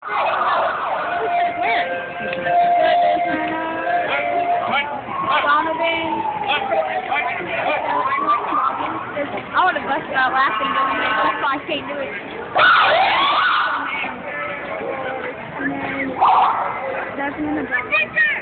I would have busted out laughing, but that's why I can't do it. And then, that's in the back.